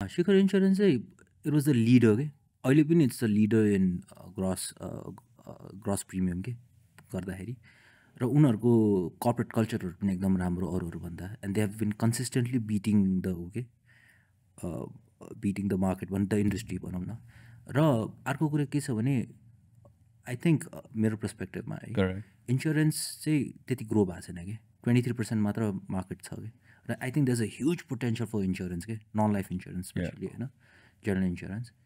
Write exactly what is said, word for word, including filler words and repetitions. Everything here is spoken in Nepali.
शिखर इन्सुरेन्स चाहिँ इट वाज द लिडर के अहिले पनि it's the leader in gross gross premium के गर्दाखेरि र उनीहरूको कर्पोरेट कल्चरहरू पनि एकदम राम्रो अरूहरू भन्दा and they have been consistently beating the ऊ के बिटिङ द मार्केट भनौँ द इन्डस्ट्री भनौँ न र अर्को कुरा के छ भने आई थिङ्क मेरो पर्सपेक्टिभमा है इन्सुरेन्स चाहिँ त्यति ग्रो भएको छैन कि ट्वेन्टी थ्री पर्सेन्ट मात्र मार्केट छ कि र I think there is a huge potential for insurance के नन लाइफ इन्सुरेन्स स्पेसली होइन जनरल इन्सुरेन्स